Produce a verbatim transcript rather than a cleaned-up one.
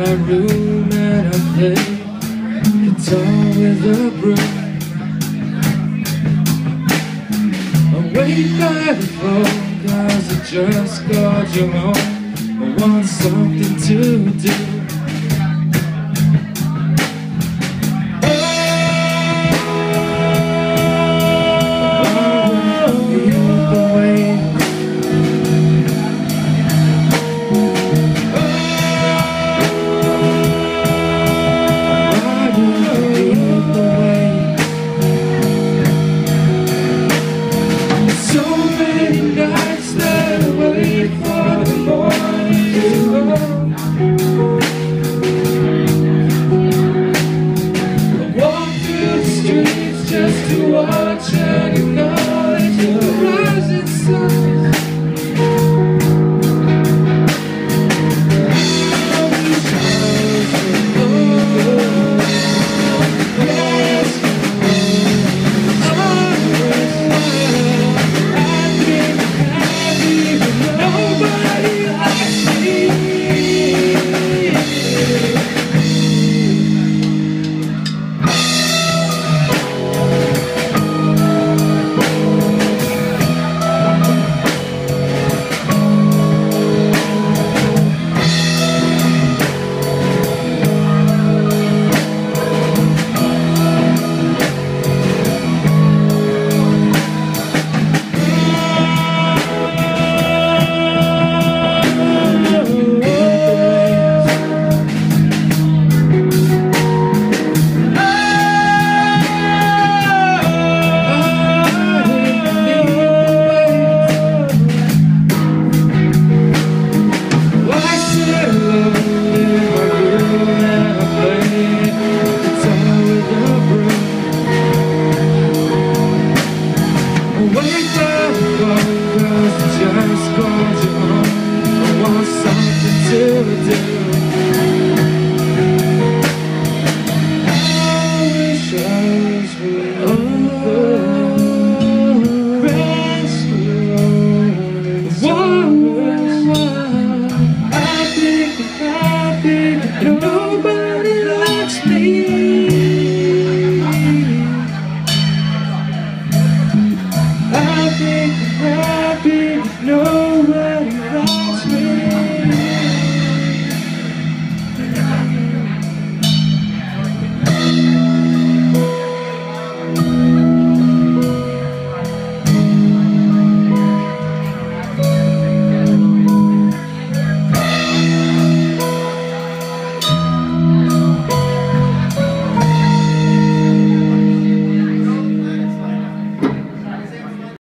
my room and I play guitar with a broom. I wait by the phone cause I just got you home. I want something to do. Just to watch and acknowledge the rising sun. Nobody likes me. I think I'm happy, no.